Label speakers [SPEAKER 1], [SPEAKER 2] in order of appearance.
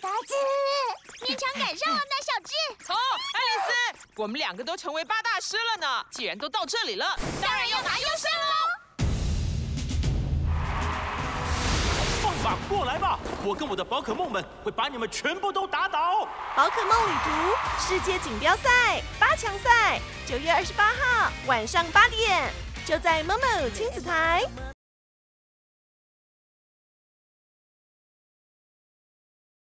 [SPEAKER 1] 法子，
[SPEAKER 2] 勉强赶上了那小智。
[SPEAKER 3] 哦，爱丽丝，我们2个都成为8大师了呢。既然都到这里了，当然要拿优胜喽！
[SPEAKER 4] 放马过来吧！我跟我的宝可梦们会把你们全部都打倒。
[SPEAKER 5] 宝可梦旅途世界锦标赛8强赛，9月28号晚上8点，就在 Momo 亲子台。